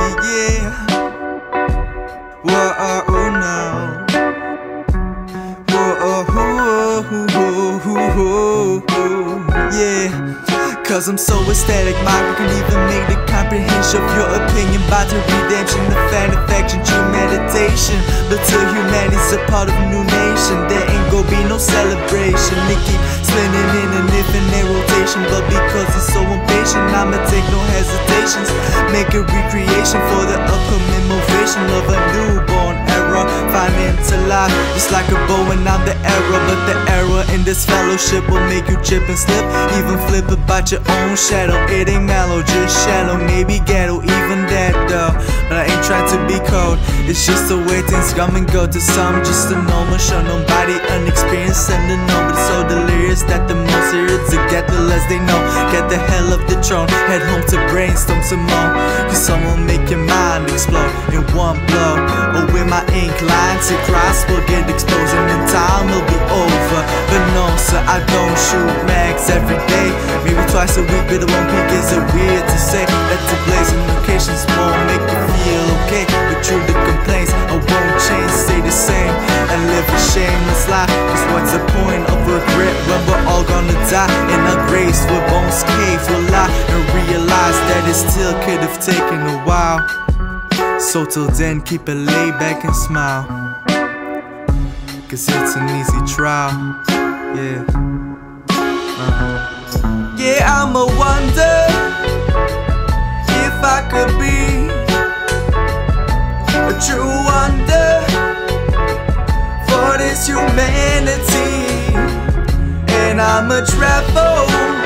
yeah. Whoa, oh no. Whoa, yeah. Cause I'm so aesthetic, mind can even make the comprehension of your opinion about the redemption, the fan affection, true meditation. But till humanity's a part of a new nation, there ain't gonna be no celebration. They keep slinging in an infinite rotation, but because he's so impatient, I'ma take no hesitations. Make a recreation for the upcoming ovation of a newborn era. Find into life, just like a bow and I'm the error. But the error in this fellowship will make you trip and slip, even flip about your own shadow. It ain't mellow, just shallow, maybe ghetto, even that though. But I ain't trying to be cold, it's just the way things come and go. To some, just a normal show, nobody unexperienced and to know. But so delirious that the more serious they get, the less they know. Get the hell off the throne, head home to brainstorm some more. Cause someone make your mind explode in one blow. Or with my ink lines to cross will get exposed and in time will be over. But no sir, I don't shoot mags every day, maybe twice a week, but it won't peak. Is it weird to say that the blazing locations won't make you feel okay? But true the complaints, I won't change, stay the same and live a shameless life. Cause what's the point of regret when we're all gonna die in our graves, where bones cave will lie, and realize that it still could have taken a while. So till then, keep it laid back and smile, cause it's an easy trial, yeah. Yeah, I'ma wonder if I could be a true wonder for this humanity. And I'ma travel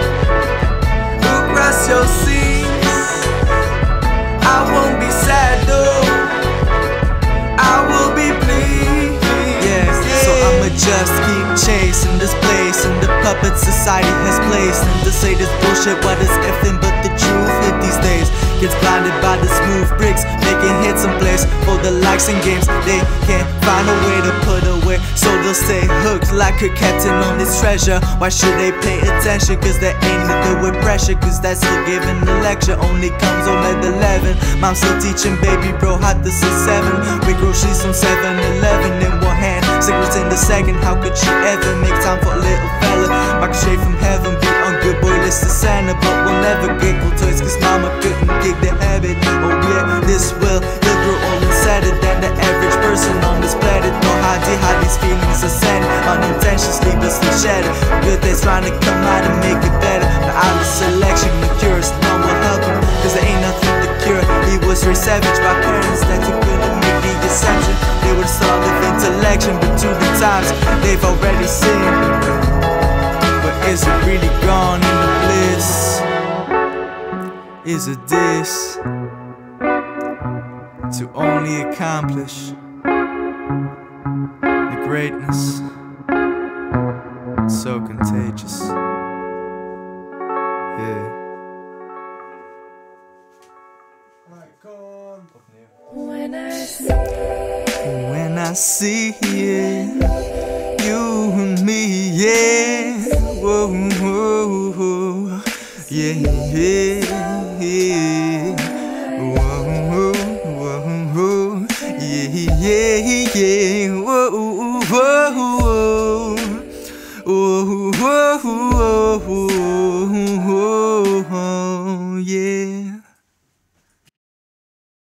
across your seas. I won't be sad though, I will be pleased. Yes, so I'ma just keep chasing this place and the puppet society has placed. And to say this bullshit, what is effing but the truth hit these days. Gets blinded by the smooth bricks, making hits in place for the likes and games they can't find a way to put away. So they'll stay hooked like a captain on this treasure. Why should they pay attention? Cause they ain't nothing with pressure. Cause that's still giving the lecture only comes home at 11. Mom's still teaching baby bro how to say 7. We groceries from 7-Eleven in one hand, cigarettes in the second. How could she ever make time for a little fella? Michael straight from heaven, be on good boy list to Santa. But we'll never get cool toys cause mama couldn't kick the habit. Oh yeah, this will he'll grow old and sadder than the average person on this planet. Know how these feelings are sent unintentionally, sleeplessly shattered. Good days trying to come out and make it better. The island selection, the cures, no one will help him cause there ain't nothing to cure. He was raised savage by parents that he couldn't make the exception. They would solve with intellection, but to the times they've already seen. But is it really gone in the bliss? Is it this to only accomplish the greatness so contagious? Yeah. When I see it, you and me, yeah. Whoa, whoa, whoa. Yeah, yeah, yeah. Whoa, whoa, whoa. Yeah, yeah, yeah. Whoa, whoa, whoa. Whoa, whoa, whoa, whoa.